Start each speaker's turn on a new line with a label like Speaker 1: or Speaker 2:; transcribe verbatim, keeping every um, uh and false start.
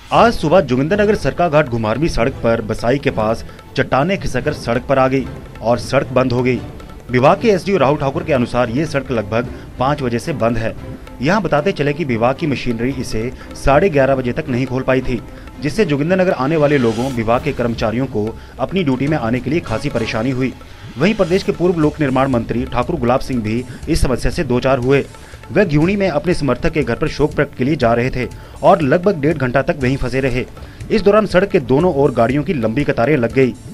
Speaker 1: आज सुबह जोगिंदरनगर सरकाघाट घुमारवी सड़क पर बसाई के पास चट्टाने खिसककर सड़क पर आ गई और सड़क बंद हो गई। विभाग के एसडीओ राहुल ठाकुर के अनुसार ये सड़क लगभग पाँच बजे से बंद है। यहाँ बताते चले कि विभाग की मशीनरी इसे साढ़े ग्यारह बजे तक नहीं खोल पाई थी, जिससे जोगिंदरनगर आने वाले लोगों विभाग के कर्मचारियों को अपनी ड्यूटी में आने के लिए खासी परेशानी हुई। वहीं प्रदेश के पूर्व लोक निर्माण मंत्री ठाकुर गुलाब सिंह भी इस समस्या से दो चार हुए। वह घ्यूणी में अपने समर्थक के घर पर शोक प्रकट के लिए जा रहे थे और लगभग डेढ़ घंटा तक वहीं फंसे रहे। इस दौरान सड़क के दोनों ओर गाड़ियों की लंबी कतारें लग गई।